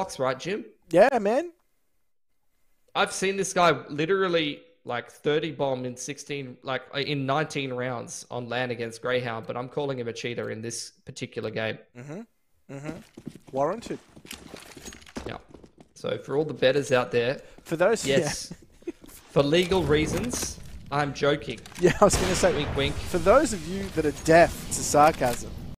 box, right, Jim? Yeah, man. I've seen this guy literally like 30 bomb in 16, like in 19 rounds on LAN against Greyhound, but I'm calling him a cheater in this particular game. Warranted. Yeah. So for all the bettors out there, For those, yes, for legal reasons, I'm joking. Yeah, I was going to say, Wink, wink. for those of you that are deaf to sarcasm,